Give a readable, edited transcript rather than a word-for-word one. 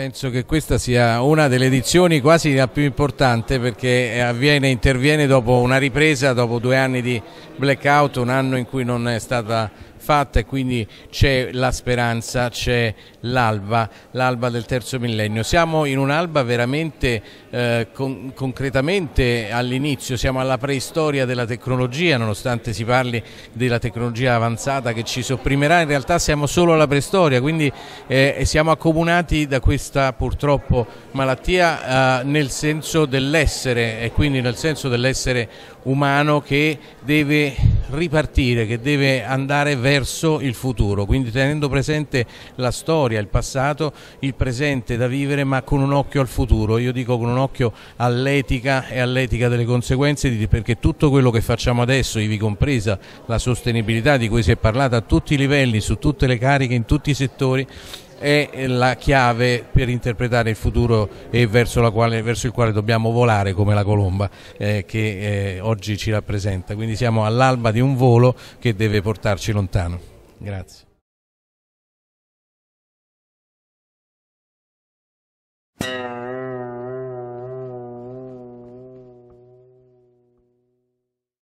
penso che questa sia una delle edizioni quasi la più importante, perché interviene dopo una ripresa, dopo 2 anni di blackout, un anno in cui non è stata fatta, e quindi c'è la speranza, c'è l'alba del terzo millennio. Siamo in un'alba veramente concretamente all'inizio, siamo alla preistoria della tecnologia, nonostante si parli della tecnologia avanzata che ci sopprimerà, in realtà siamo solo alla preistoria, quindi siamo accomunati da questa purtroppo malattia nel senso dell'essere, e quindi nel senso dell'essere umano che deve ripartire, che deve andare verso il futuro, quindi tenendo presente la storia, il passato, il presente da vivere, ma con un occhio al futuro. Io dico con un occhio all'etica e all'etica delle conseguenze, perché tutto quello che facciamo adesso, ivi compresa la sostenibilità di cui si è parlato a tutti i livelli, su tutte le cariche, in tutti i settori, è la chiave per interpretare il futuro e verso il quale dobbiamo volare come la colomba che oggi ci rappresenta. Quindi siamo all'alba di un volo che deve portarci lontano. Grazie.